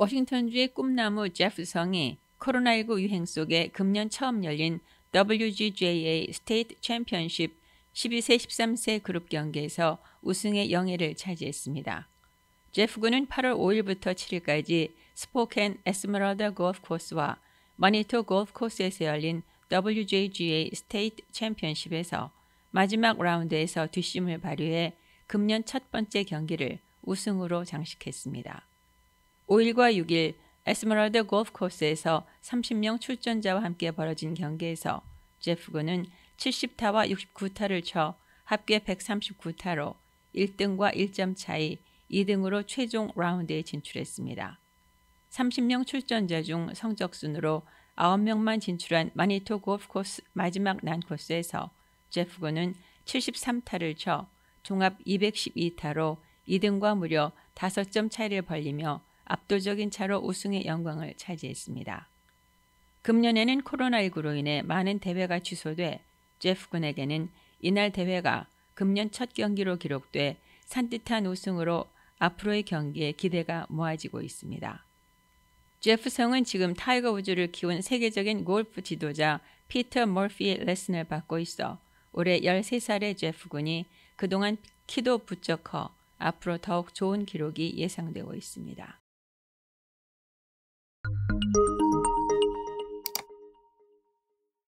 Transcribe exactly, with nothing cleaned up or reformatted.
워싱턴주의 꿈나무 제프 성이 코로나십구 유행 속에 금년 처음 열린 더블유지제이에이 스테이트 챔피언십 십이 세 십삼 세 그룹 경기에서 우승의 영예를 차지했습니다. 제프 군은 팔월 오일부터 칠일까지 스포켄 에스메랄다 골프 코스와 마니토 골프 코스에서 열린 더블유지제이에이 스테이트 챔피언십에서 마지막 라운드에서 뒷심을 발휘해 금년 첫 번째 경기를 우승으로 장식했습니다. 오일과 육일 에스메랄다 골프 코스에서 삼십 명 출전자와 함께 벌어진 경기에서 제프 군은 칠십 타와 육십구 타를 쳐 합계 백삼십구 타로 일 등과 일 점 차이 이 등으로 최종 라운드에 진출했습니다. 삼십 명 출전자 중 성적순으로 아홉 명만 진출한 마니토 골프 코스 마지막 난코스에서 제프 군은 칠십삼 타를 쳐 종합 이백십이 타로 이 등과 무려 다섯 점 차이를 벌리며 압도적인 차로 우승의 영광을 차지했습니다. 금년에는 코로나십구로 인해 많은 대회가 취소돼 제프 군에게는 이날 대회가 금년 첫 경기로 기록돼 산뜻한 우승으로 앞으로의 경기에 기대가 모아지고 있습니다. 제프 성은 지금 타이거 우즈를 키운 세계적인 골프 지도자 피터 머피의 레슨을 받고 있어 올해 열세 살의 제프 군이 그동안 키도 부쩍 커 앞으로 더욱 좋은 기록이 예상되고 있습니다.